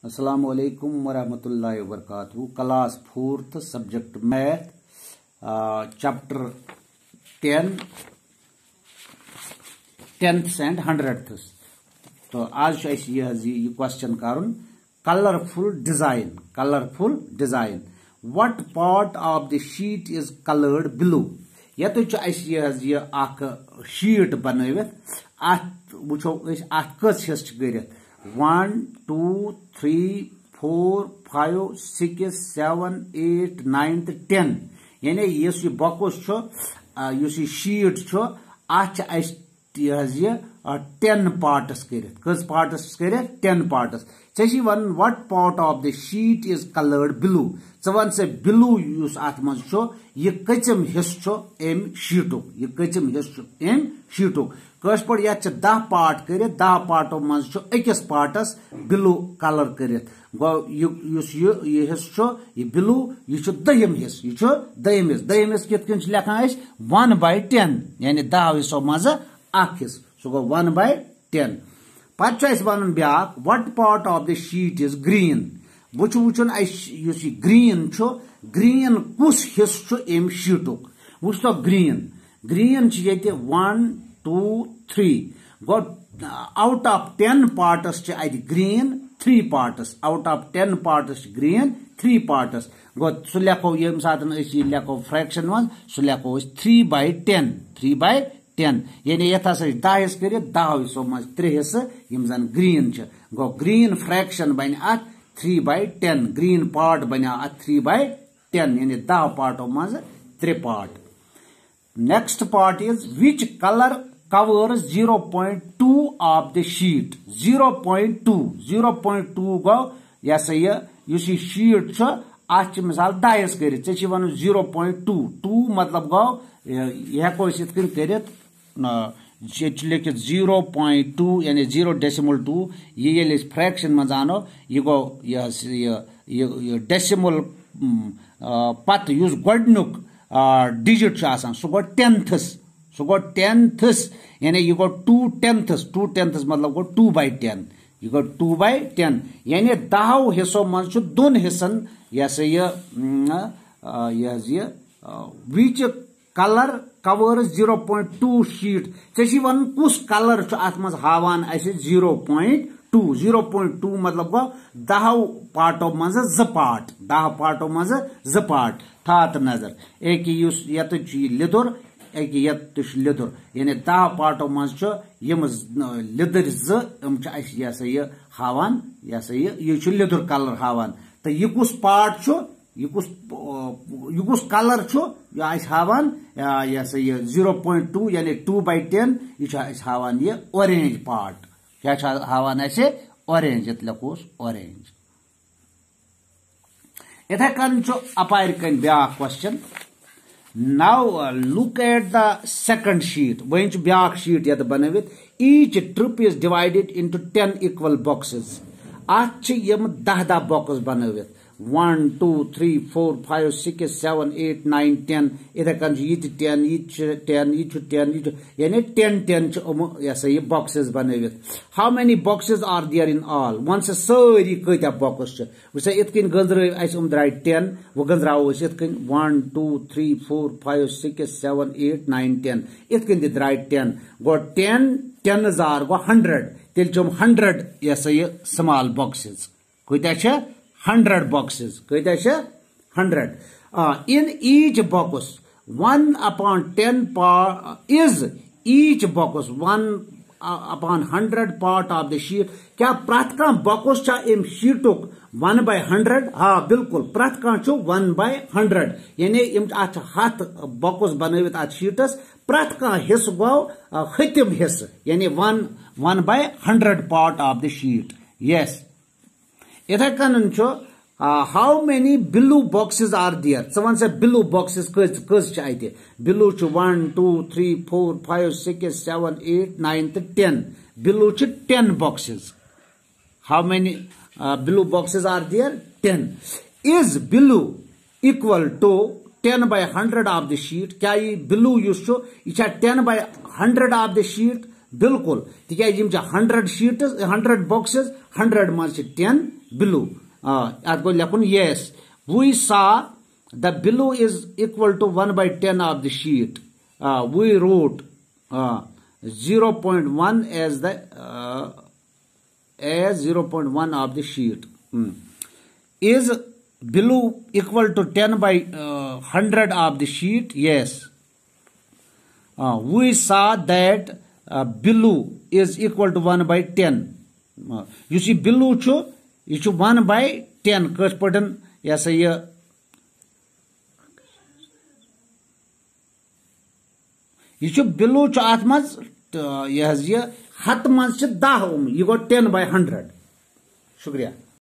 Assalamu alaikum warahmatullahi wabarakatuh. Class 4th subject math, chapter 10, 10th and 100th. तो आज ये question करुन colorful design. What part of the sheet is colored blue? ये ये sheet बनवित वो कस हिस्स कर 1 2 3 4 5 6 7 8 9 10 यानी इस बॉक्स शीट यह 10 पार्ट्स कर पार्ट्स कर 10 पार्ट्स चे one what part of the sheet is coloured blue one से ब्लू अत मज यह कचम हिस्स एम शीटुक यह कचम हिस्स एम शीटुक कश पे ये 10 पार्ट कर 10 पार्टों मज अकिस पार्टस ब्लू कलर कर गो यह हिस्स यह ब्लू यह दयम हिस्स दयम हिस्स कित लेखान 1/10 यानी 10 हिस्सों मज अख हिस्स सो गो 1/10 पे वन ब्या what part of the sheet is green वुचन ग्रीन कुस हिस्स एम शीटुक वुच तो ग्रीन ये 1 2 3 go out of 10 parts green 3 parts out of 10 parts green 3 parts go सह लेखो ये सात लेखो फ्रैक्शन मज सह लेखो 3/10 यानी ये 10 हिस्स कर 10 हिस्सों मज 3 हिस्स जन ग्रीन गो ग्रीन फ्रैक्शन बन 3/10 ग्रीन पार्ट बना 3/10 यानी 10 पार्टों मज 3 part. Next part is which color covers 0.2 of the sheet? 0.2 गो यह शीट अ मिसाल डाइस कर 0.2 मतलब गो यह लिखित 0.2 यानी 0.2 ये फ्रैक्शन मज आनो यह गो यह डेसिमल पत गोडनुक डिजिट सह गो 10th यानी यह गो 2/10 मतलब गो 2/10 यह गो 2/10 यानी 10 हिस्सों मज 2 हिस्सन विच कलर कवर्स 0.2 शीट चे वन कुस कलर अत मज हावान 0.2 मतलब गो 10 पार्टों मज 2 पार्ट 10 पार्टों मज 2 पार्ट थात नजर एक लिदुर एक लिदुर यानी 10 पार्टों मज लिदर यह हावान यह लिदुर कलर हावान तो यह कुस पार्ट यह कुस कलर यह हावान 0.2 यानी 2/10 यह हावान यह ऑरेंज पार्ट क्या हावान ऑरेंज ये लिखोस ऑरेंज. इथे कन अपार कन ब्या question now look at the second sheet वह ब्या शीट ये बनवित each strip is divided into 10 equal boxes अत 10 बॉक्स बनवित 1 2 3 4 5 6 7 8 9 10 इथे कन 10 यानी 10 बॉक्सेस बनवित. How many boxes are there in all वन से सारी कत्या बॉक्स वह इत गंद्र द्राय 10 वो गंद्राव इत 1 2 3 4 5 6 7 8 9 10 इत द्राय 10 गो 10 आर गो 100 तेल 100 स्मॉल बॉक्सेस कत्या 100 boxes. 100. In each box, 1/10 part is each box 1/100 part of the sheet. क्या प्रत बॉक्स एम शीटुक 1/100? हाँ बिल्कुल प्रत 1/100 यानी अत 100 बॉक्स बनवित अत शीटस प्रत हिस्स गो खतिम हिस्स यानी 1/100 part of the sheet. Yes. इथे कन how many blue boxes are there वन से ब्लू बॉक्सेस कस blue 1 2 3 4 5 6 7 8 9 10 blue 10 boxes. How many blue boxes are there 10. Is blue equal to 10/100 of the sheet क्या ये ब्लू यह 10/100 ऑफ द शीट बिल्कुल तिकाज 100 sheets 100 boxes 100 मज 10 बिलू अत गो लिखुन yes we saw the below is equal to 1/10 of the sheet we wrote 0.1 as the as 0.1 of the sheet is below equal to 10/100 of the sheet yes we saw that below is equal to 1/10 you see below chu ये 1/10 कस पटन यह सा यह below अत मज यह हत मज 10 यह गो 10/100 शुक्रिया।